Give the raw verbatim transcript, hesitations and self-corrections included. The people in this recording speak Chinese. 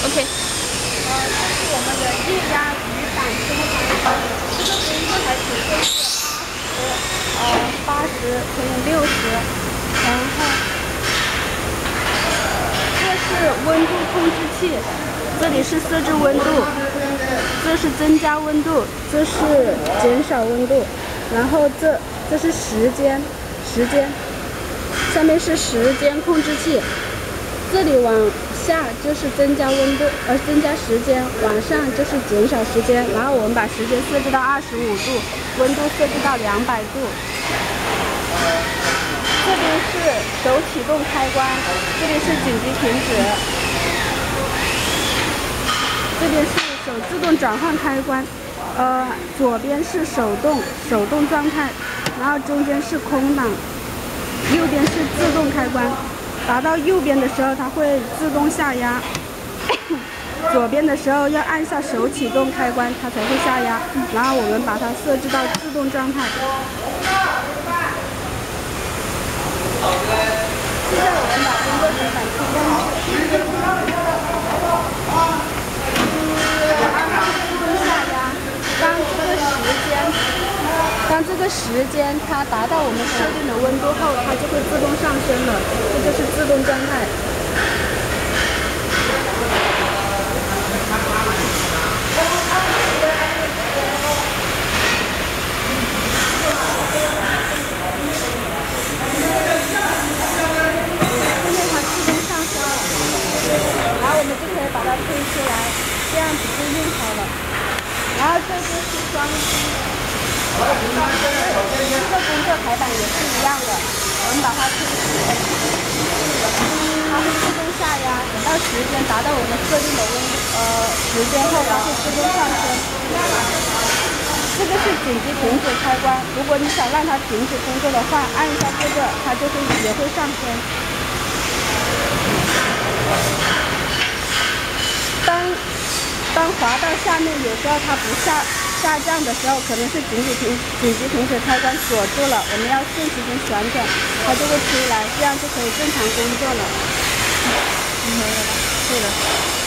OK。 呃，这是我们的液压雨伞升降机，这个工作台尺寸是二十，呃，八十乘以六十，然后这是温度控制器，这里是设置温度，这是增加温度，这是减少温度，然后这这是时间，时间，下面是时间控制器，这里往下就是增加温度，呃，增加时间，往上就是减少时间。然后我们把时间设置到二十五度，温度设置到两百度。这边是手启动开关，这里是紧急停止，这边是手自动转换开关。呃，左边是手动手动状态，然后中间是空档，右边是自动开关。达到右边的时候，它会自动下压；左边的时候要按下手启动开关，它才会下压。然后我们把它设置到自动状态。现在我们把工作水板开关，自动下压。当这个时间，当这个时间它达到我们设定的温度后，它就会自动上升了，这就是自动状态。现在它自动上升了，然后我们就可以把它推出来，这样子就用好了。然后这边是双击，这个工作台板也是一样的，我们把它推出，它会自动下压，等到时间达到我们设定的温呃时间后，它会自动上升。这个是紧急停止开关，如果你想让它停止工作的话，按一下这个，它就会也会上升。当当滑到下面，有时候它不下下降的时候，可能是紧急停紧急停止开关锁住了，我们要顺时针旋转，它就会出来，这样就可以正常工作了。 没有了，对了。